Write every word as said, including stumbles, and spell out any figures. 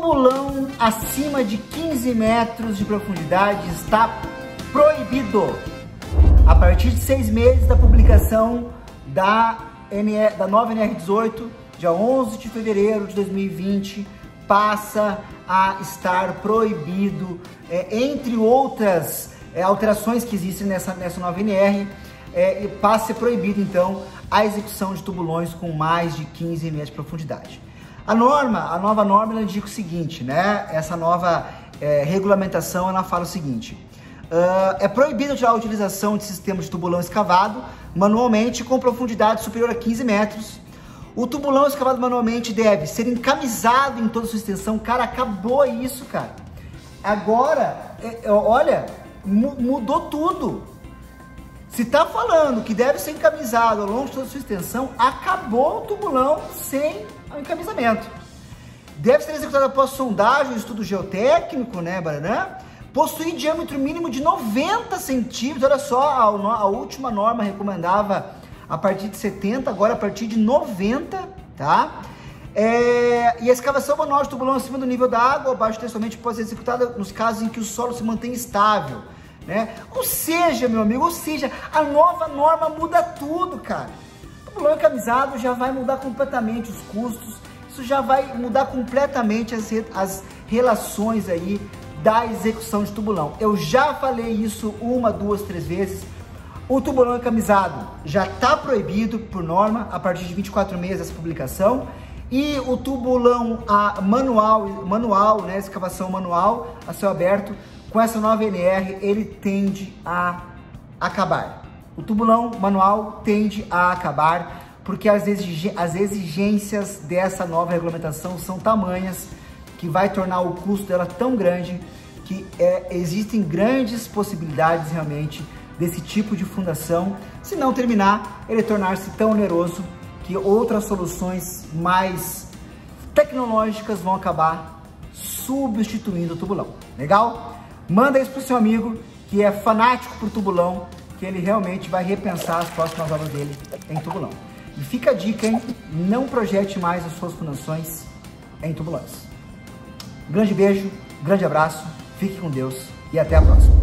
Tubulão acima de quinze metros de profundidade está proibido. A partir de seis meses da publicação da, N R, da nova N R dezoito, dia onze de fevereiro de dois mil e vinte, passa a estar proibido, é, entre outras é, alterações que existem nessa, nessa nova N R, é, passa a ser proibido, então, a execução de tubulões com mais de quinze metros de profundidade. A norma, a nova norma, ela indica o seguinte, né? Essa nova é, regulamentação, ela fala o seguinte: uh, é proibido a utilização de sistemas de tubulão escavado manualmente com profundidade superior a quinze metros. O tubulão escavado manualmente deve ser encamisado em toda a sua extensão. Cara, acabou isso, cara. Agora, é, olha, mu mudou tudo. Se tá falando que deve ser encamisado ao longo de toda a sua extensão, acabou o tubulão sem o encamisamento. Deve ser executado após sondagem, estudo geotécnico, né, Baranã? Possui diâmetro mínimo de noventa centímetros. Olha só, a, a última norma recomendava a partir de setenta, agora a partir de noventa, tá? É, e a escavação manual de tubulão acima do nível da água ou abaixo somente pode ser executada nos casos em que o solo se mantém estável, né? Ou seja, meu amigo, ou seja, a nova norma muda tudo, cara. O tubulão encamisado já vai mudar completamente os custos, isso já vai mudar completamente as, as relações aí da execução de tubulão. Eu já falei isso uma, duas, três vezes. O tubulão encamisado já está proibido por norma a partir de vinte e quatro meses dessa publicação. E o tubulão a, manual, manual, né, escavação manual a céu aberto, com essa nova N R, ele tende a acabar. O tubulão manual tende a acabar porque as, exig as exigências dessa nova regulamentação são tamanhas que vai tornar o custo dela tão grande que é, existem grandes possibilidades realmente desse tipo de fundação, se não terminar, ele tornar-se tão oneroso que outras soluções mais tecnológicas vão acabar substituindo o tubulão. Legal? Manda isso pro seu amigo que é fanático por tubulão, que ele realmente vai repensar as próximas obras dele em tubulão. E fica a dica, hein? Não projete mais as suas fundações em tubulões. Grande beijo, grande abraço, fique com Deus e até a próxima.